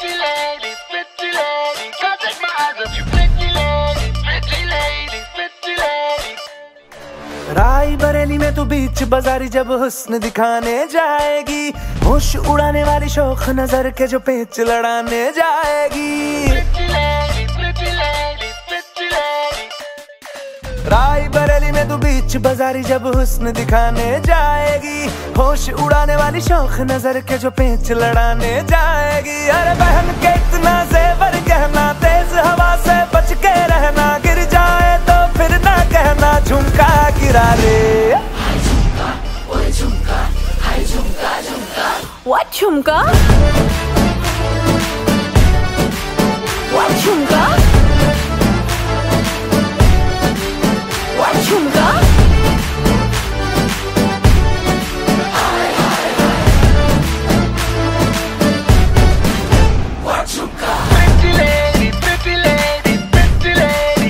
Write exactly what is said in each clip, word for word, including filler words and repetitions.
राई बरेली में तू बीच बाजारी जब हुस्न दिखाने जाएगी, होश उड़ाने वाली शौक नजर के जो पेच लड़ाने जाएगी। राई बरेली में तू बीच बाजारी जब हुस्न दिखाने जाएगी, होश उड़ाने वाली शौक नजर के जो पेच लड़ाने जाएगी। अरे बहन के इतना जेवर गहना, तेज हवा से बच के रहना, गिर जाए तो फिर ना कहना झुमका गिरा ले। What झुमका? What झुमका? What झुमका? What झुमका? Pretty lady, pretty lady, pretty lady.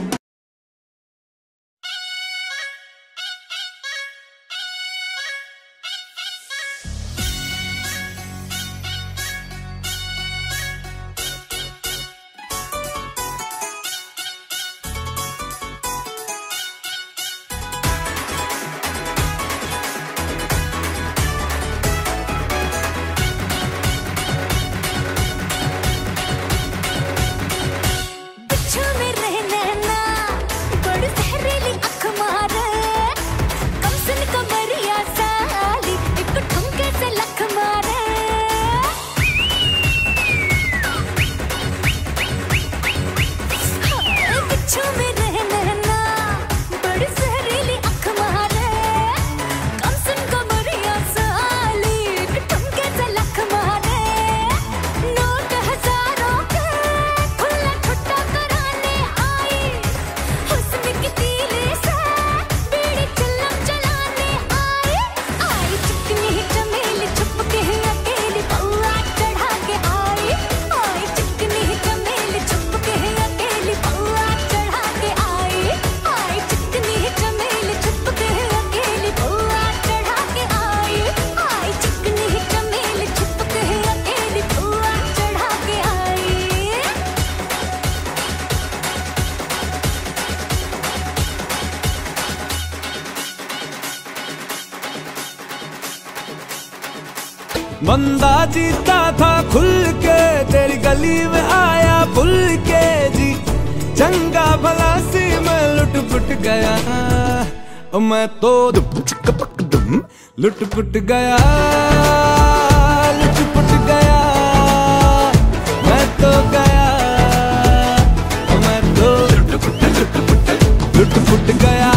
बंदा जीता था खुल के, तेरी गली में आया भूल के जी, चंगा भला सी मैं लुट पुट गया, मैं तो लुट पुट गया, लुट पुट गया, मैं तो गया, मैं तो लुट पुट लुट पुट लुट पुट गया।